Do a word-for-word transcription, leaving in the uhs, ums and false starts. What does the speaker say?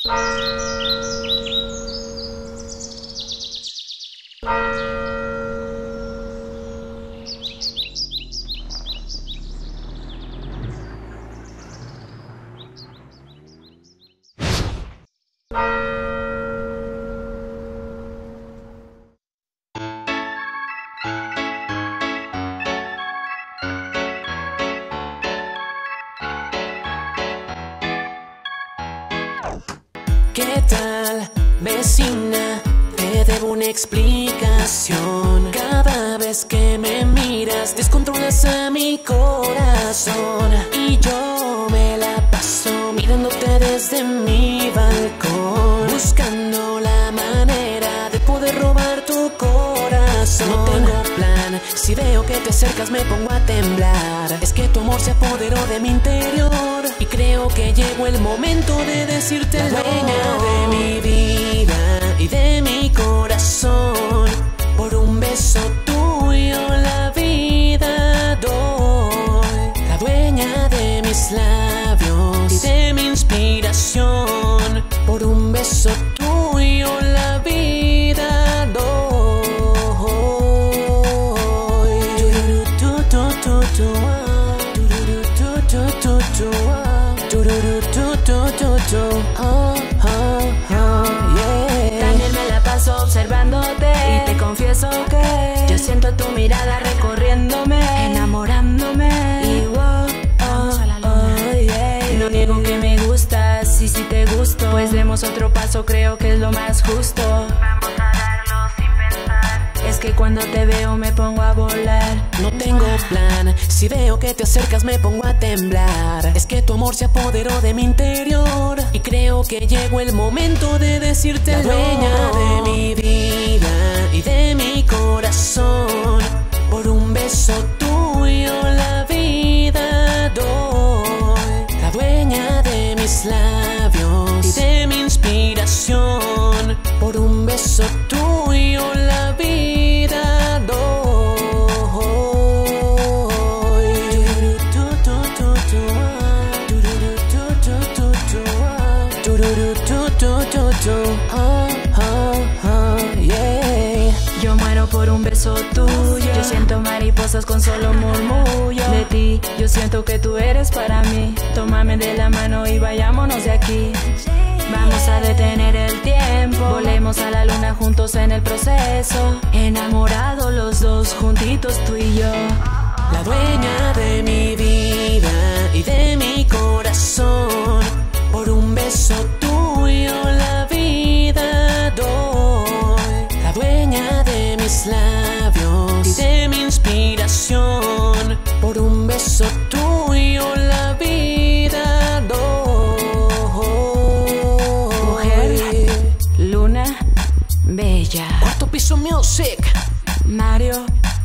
¿Qué tal, vecina? Te debo una explicación. Cada vez que me miras, descontrolas a mi corazón. Y yo me la paso mirándote desde mi balcón, buscando la manera de poder robar tu corazón. No tengo plan, si veo que te acercas me pongo a temblar. Es que tu amor se apoderó de mi interior y creo que llegó el momento de decirte la dueña de mi vida y de mi corazón. Por un beso tuyo la vida doy. La dueña de mis labios y de mi inspiración. Por un beso tuyo la vida doy. Oh, oh, oh, yeah. También me la paso observándote y te confieso que yo siento tu mirada recorriéndome, enamorándome. Y wow, oh, oh, yeah. No niego que me gustas y si te gusto, pues demos otro paso, creo que es lo más justo. Vamos a darlo sin pensar. Es que cuando te veo me pongo a volar. No tengo plan, si veo que te acercas me pongo a temblar. Es que tu amor se apoderó de mi interior y creo que llegó el momento de decirte la dueña de mi vida y de mi corazón. Por un beso tuyo la vida doy. La dueña de mis labios y de mi inspiración. Por un beso tuyo la vida doy. Oh, oh, oh, yeah. Yo muero por un beso tuyo. Yo siento mariposas con solo murmullo de ti. Yo siento que tú eres para mí. Tómame de la mano y vayámonos de aquí. Vamos a detener el tiempo. Volemos a la luna juntos en el proceso. Enamorados los dos juntitos tú y yo. La dueña de mi vida y de mi corazón. Por un beso tuyo la vida doy. La dueña de mis labios y de mi inspiración. Por un beso tuyo la vida doy. Mujer, luna, bella. Cuarto Piso Music. Mario